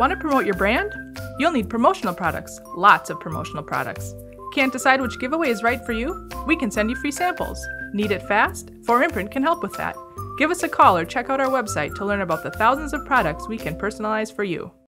Want to promote your brand? You'll need promotional products, lots of promotional products. Can't decide which giveaway is right for you? We can send you free samples. Need it fast? 4imprint can help with that. Give us a call or check out our website to learn about the thousands of products we can personalize for you.